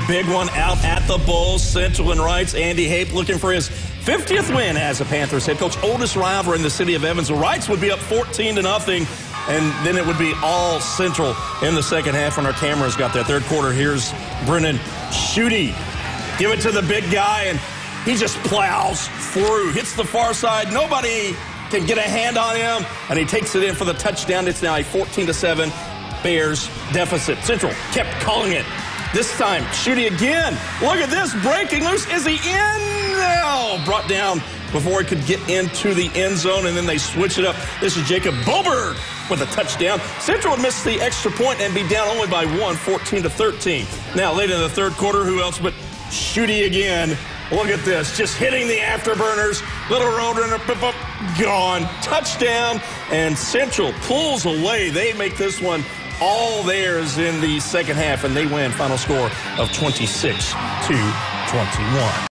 big one out at the Bulls. Central and Reitz. Andy Hape looking for his 50th win as a Panthers head coach. Oldest rival in the city of Evansville. Reitz would be up 14-0, and then it would be all Central in the second half when our cameras got that third quarter. Here's Brennan Schutte. Give it to the big guy, and he just plows through. Hits the far side. Nobody can get a hand on him, and he takes it in for the touchdown. It's now a 14-7 Bears deficit. Central kept calling it. This time, Schutte again. Look at this, breaking loose. Is he in? No. Brought down before he could get into the end zone, and then they switch it up. This is Jacob Boberg with a touchdown. Central would miss the extra point and be down only by one, 14-13. Now, late in the third quarter, who else but Schutte again. Look at this, just hitting the afterburners. Little roadrunner, gone. Touchdown, and Central pulls away. They make this one all theirs in the second half, and they win. Final score of 26-21.